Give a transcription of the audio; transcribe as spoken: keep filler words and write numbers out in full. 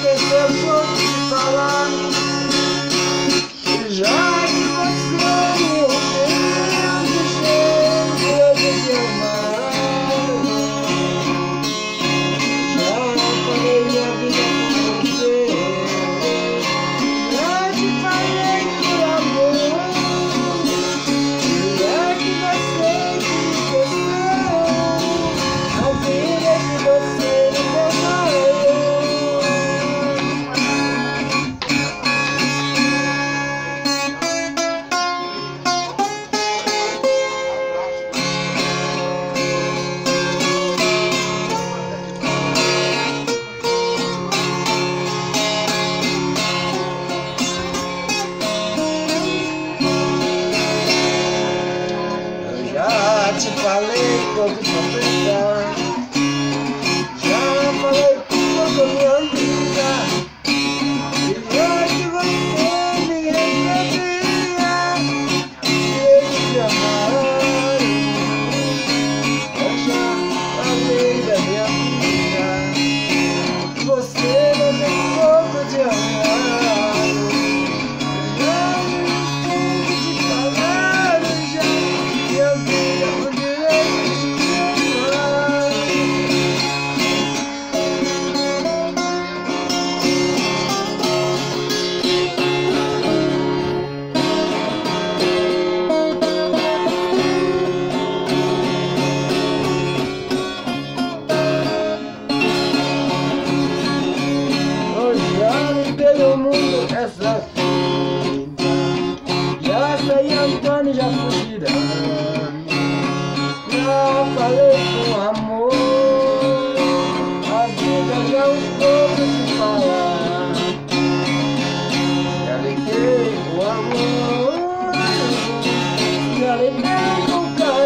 esquecer um pouco de falar. Já que você me rompeu de jeito de te amar, já falei minha vida com você, já te falei por amor. Já que você me esqueceu a vida que você me te falei pouco pra pensar, já falei pouco minha amiga, e já que você me recebia, eu te amar. Eu já falei da minha vida, você não tem pouco de amar. Já me entende de palavras, já eu tenho o direito de te amar. Eu já limpei o mundo essa vida, já saí andando e já fui girando. Já falei com amor, a vida já é um pouco de falar. Já liguei com amor, já liguei com carinho.